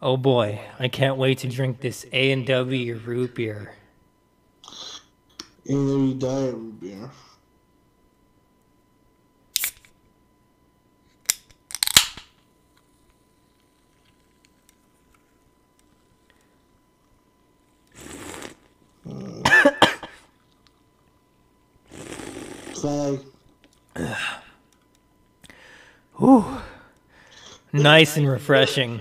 Oh boy, I can't wait to drink this A&W root beer. A&W Diet Root Beer. Fag. Whew. Nice and refreshing.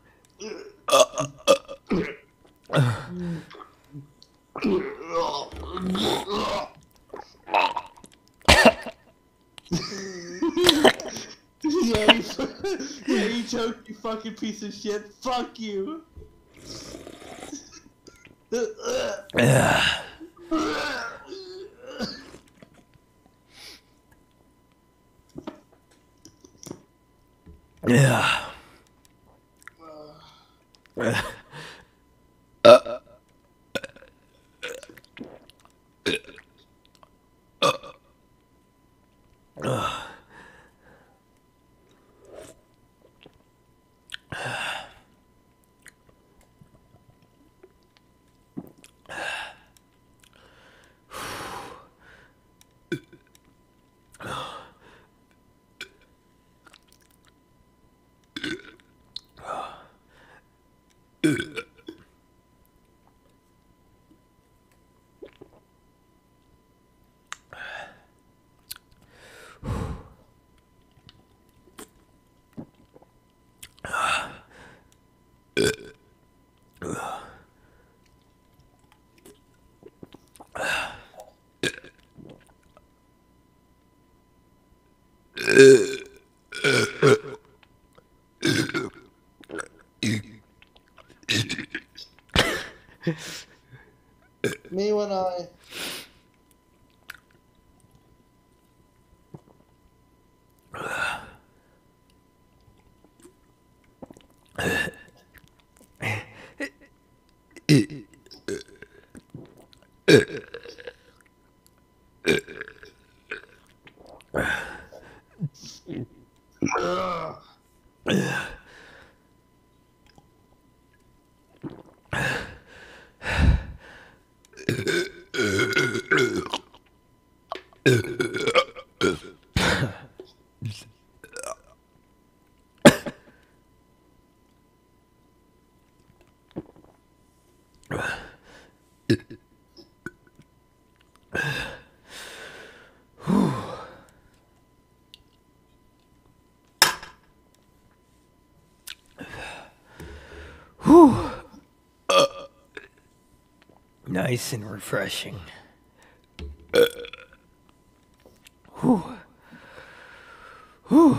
Yeah, you choked, you fucking piece of shit. Fuck you. Yeah. Me when I. Whew. Nice and refreshing. Whew. Whew.